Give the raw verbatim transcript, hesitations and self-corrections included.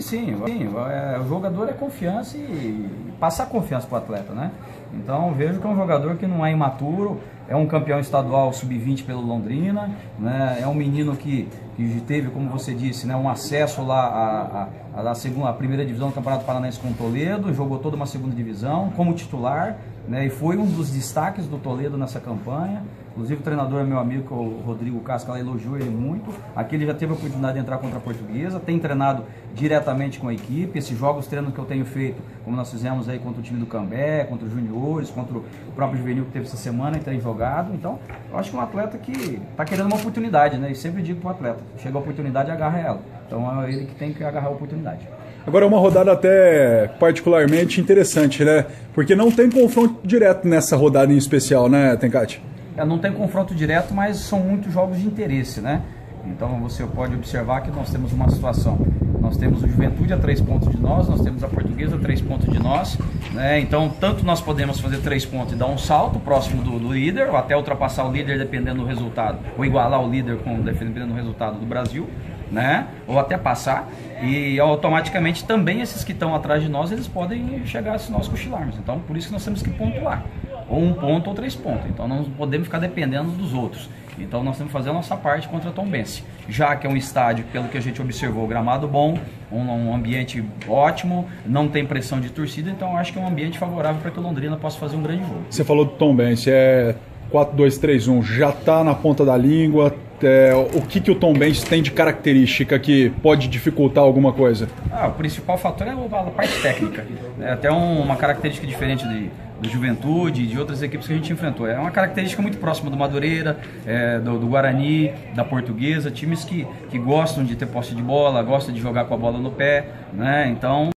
sim, sim. É, o jogador é confiança e passar confiança para o atleta, né? Então vejo que é um jogador que não é imaturo, é um campeão estadual sub vinte pelo Londrina, né? É um menino que, que teve, como você disse, né, um acesso lá à, à, à, segunda, à primeira divisão do Campeonato Paranaense com o Toledo, jogou toda uma segunda divisão como titular, né, e foi um dos destaques do Toledo nessa campanha. Inclusive o treinador é meu amigo, o Rodrigo Casca, ela elogiou ele muito. Aqui ele já teve a oportunidade de entrar contra a Portuguesa, tem treinado diretamente com a equipe. Esses jogos, treinos que eu tenho feito, como nós fizemos aí contra o time do Cambé, contra os juniores, contra o próprio juvenil que teve essa semana e tem jogado. Então, eu acho que é um atleta que está querendo uma oportunidade, né? E sempre digo para o atleta, chega a oportunidade, agarra ela. Então é ele que tem que agarrar a oportunidade. Agora é uma rodada até particularmente interessante, né? Porque não tem confronto direto nessa rodada em especial, né, Tencati? É, não tem confronto direto, mas são muitos jogos de interesse, né? Então você pode observar que nós temos uma situação. Nós temos o Juventude a três pontos de nós, nós temos a Portuguesa a três pontos de nós, né? Então tanto nós podemos fazer três pontos e dar um salto próximo do, do líder, ou até ultrapassar o líder dependendo do resultado, ou igualar o líder com, dependendo do resultado do Brasil, né? Ou até passar, e automaticamente também esses que estão atrás de nós, eles podem chegar se nós cochilarmos. Então por isso que nós temos que pontuar, ou um ponto ou três pontos. Então não podemos ficar dependendo dos outros. Então nós temos que fazer a nossa parte contra a Tombense, já que é um estádio, pelo que a gente observou, gramado bom, um, um ambiente ótimo, não tem pressão de torcida, então eu acho que é um ambiente favorável para que o Londrina possa fazer um grande jogo. Você falou do Tombense, é quatro dois três um, já está na ponta da língua. É, o que, que o Tombense tem de característica que pode dificultar alguma coisa? Ah, o principal fator é a parte técnica. É até um, uma característica diferente de, do Juventude e de outras equipes que a gente enfrentou. É uma característica muito próxima do Madureira, é, do, do Guarani, da Portuguesa, times que, que gostam de ter posse de bola, gostam de jogar com a bola no pé, né? Então